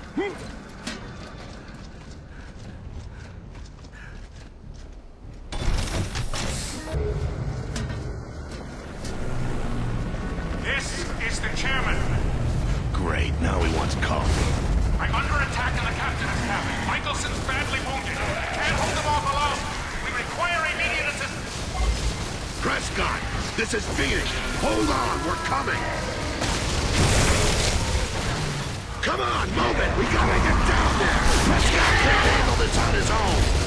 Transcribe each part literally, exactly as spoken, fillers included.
This is the chairman. Great, now he wants coffee. I'm under attack in the captain's cabin. Michelson's badly wounded. Can't hold them off alone. We require immediate assistance. Prescott, this is Phoenix. Hold on, we're coming. Come on, move it. We gotta get down there. Prescott can't handle this on his own.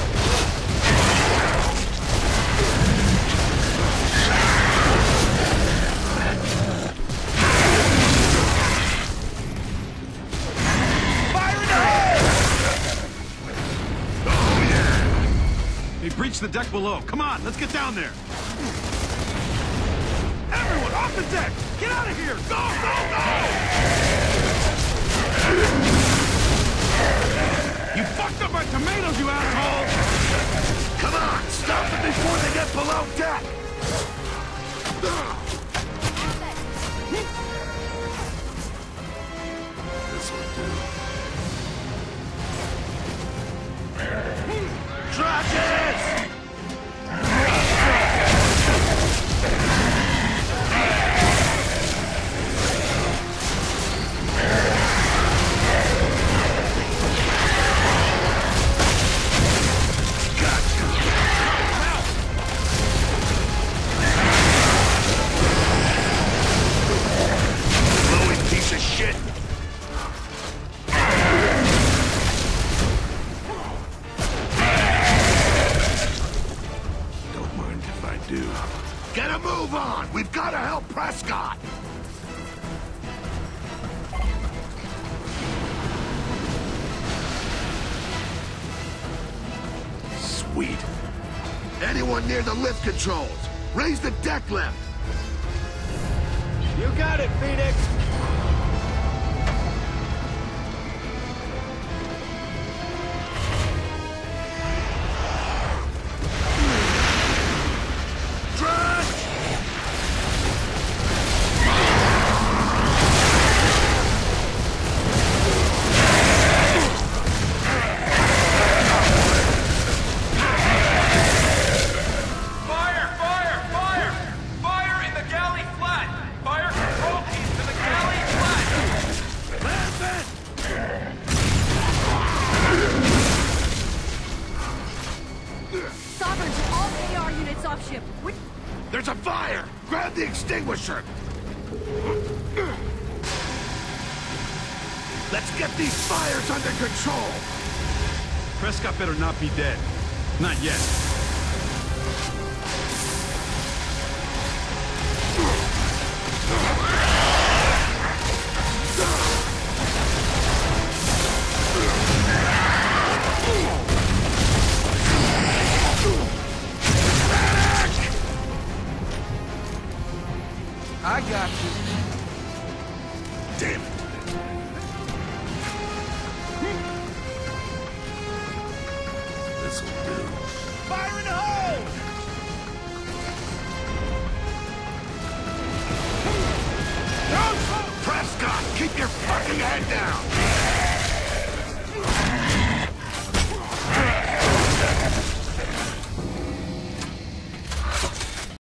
They breached the deck below. Come on, let's get down there. Everyone, off the deck! Get out of here! Go, go, go! You fucked up my tomatoes, you asshole! Come on, stop them before they get below deck! This'll do. Trackers! Blowy piece of shit! Get a move on! We've got to help Prescott! Sweet. Anyone near the lift controls? Raise the deck lift! You got it, Phoenix! There's a fire! Grab the extinguisher! Let's get these fires under control! Prescott better not be dead. Not yet. I got you. Damn it. This'll do. Fire in the hole! Prescott, keep your fucking head down!